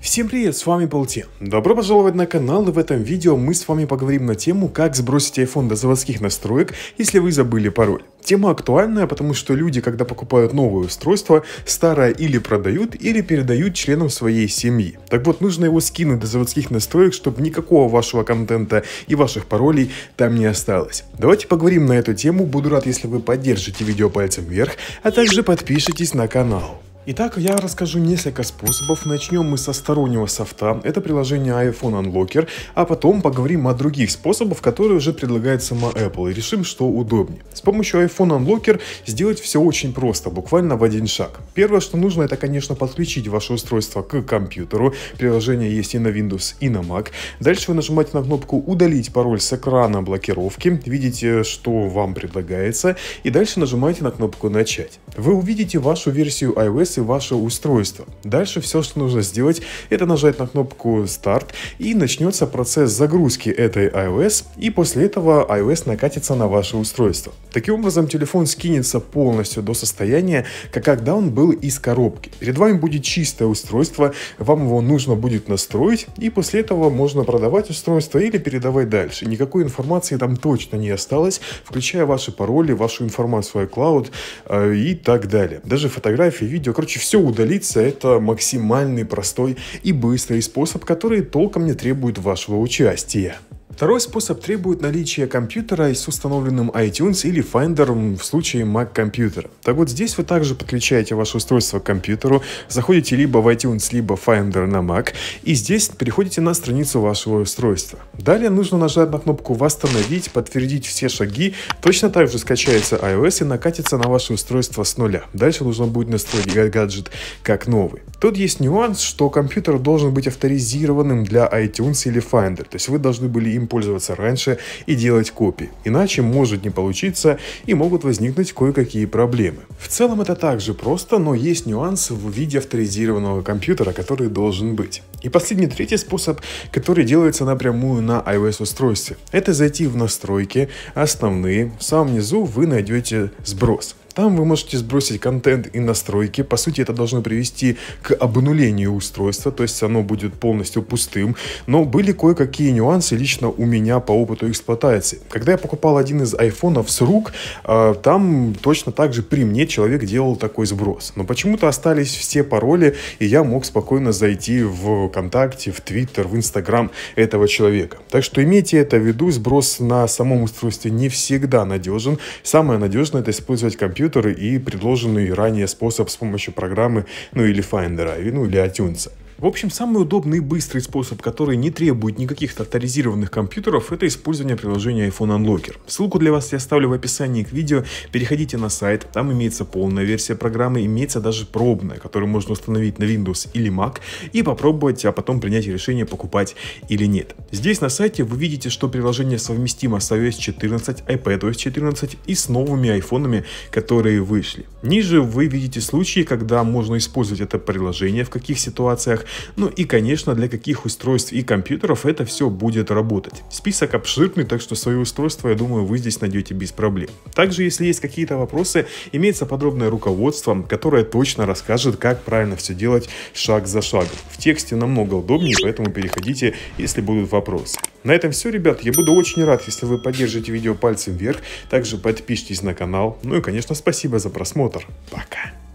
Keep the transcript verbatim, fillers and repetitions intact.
Всем привет, с вами Полтен. Добро пожаловать на канал, и в этом видео мы с вами поговорим на тему, как сбросить iPhone до заводских настроек, если вы забыли пароль. Тема актуальная, потому что люди, когда покупают новое устройство, старое или продают, или передают членам своей семьи. Так вот, нужно его скинуть до заводских настроек, чтобы никакого вашего контента и ваших паролей там не осталось. Давайте поговорим на эту тему, буду рад, если вы поддержите видео пальцем вверх, а также подпишитесь на канал. Итак, я расскажу несколько способов. Начнем мы со стороннего софта. Это приложение iPhone Unlocker. А потом поговорим о других способах, которые уже предлагает сама Apple. И решим, что удобнее. С помощью iPhone Unlocker сделать все очень просто, буквально в один шаг. Первое, что нужно, это, конечно, подключить ваше устройство к компьютеру. Приложение есть и на Windows, и на Mac. Дальше вы нажимаете на кнопку «Удалить пароль с экрана блокировки». Видите, что вам предлагается. И дальше нажимаете на кнопку «Начать». Вы увидите вашу версию iOS и ваше устройство. Дальше все, что нужно сделать, это нажать на кнопку «Старт», и начнется процесс загрузки этой iOS, и после этого iOS накатится на ваше устройство. Таким образом, телефон скинется полностью до состояния, как когда он был из коробки. Перед вами будет чистое устройство, вам его нужно будет настроить, и после этого можно продавать устройство или передавать дальше. Никакой информации там точно не осталось, включая ваши пароли, вашу информацию iCloud э, и так далее. Даже фотографии, видео, короче, все удалиться. Это максимальный, простой и быстрый способ, который толком не требует вашего участия. Второй способ требует наличия компьютера с установленным iTunes или Finder в случае Mac компьютера. Так вот, здесь вы также подключаете ваше устройство к компьютеру, заходите либо в iTunes, либо Finder на Mac, и здесь переходите на страницу вашего устройства. Далее нужно нажать на кнопку «Восстановить», подтвердить все шаги, точно так же скачается iOS и накатится на ваше устройство с нуля. Дальше нужно будет настроить гаджет как новый. Тут есть нюанс, что компьютер должен быть авторизированным для iTunes или Finder, то есть вы должны были им пользоваться раньше и делать копии. Иначе может не получиться и могут возникнуть кое-какие проблемы. В целом это также просто, но есть нюансы в виде авторизированного компьютера, который должен быть. И последний, третий способ, который делается напрямую на iOS устройстве. Это зайти в настройки, основные, в самом низу вы найдете сброс. Там вы можете сбросить контент и настройки. По сути, это должно привести к обнулению устройства, то есть оно будет полностью пустым. Но были кое-какие нюансы лично у меня по опыту эксплуатации. Когда я покупал один из айфонов с рук, там точно так же при мне человек делал такой сброс. Но почему-то остались все пароли, и я мог спокойно зайти в ВКонтакте, в Твиттер, в Инстаграм этого человека. Так что имейте это в виду, сброс на самом устройстве не всегда надежен. Самое надежное — это использовать компьютер и предложенный ранее способ с помощью программы, ну или Finder, ну или iTunes. В общем, самый удобный и быстрый способ, который не требует никаких авторизированных компьютеров, это использование приложения iPhone Unlocker. Ссылку для вас я оставлю в описании к видео, переходите на сайт, там имеется полная версия программы, имеется даже пробная, которую можно установить на Windows или Mac и попробовать, а потом принять решение, покупать или нет. Здесь на сайте вы видите, что приложение совместимо с iOS четырнадцать, iPadOS четырнадцать и с новыми айфонами, которые вышли. Ниже вы видите случаи, когда можно использовать это приложение, в каких ситуациях. Ну и, конечно, для каких устройств и компьютеров это все будет работать. Список обширный, так что свое устройство, я думаю, вы здесь найдете без проблем. Также, если есть какие-то вопросы, имеется подробное руководство, которое точно расскажет, как правильно все делать шаг за шагом. В тексте намного удобнее, поэтому переходите, если будут вопросы. На этом все, ребят. Я буду очень рад, если вы поддержите видео пальцем вверх. Также подпишитесь на канал. Ну и, конечно, спасибо за просмотр. Пока.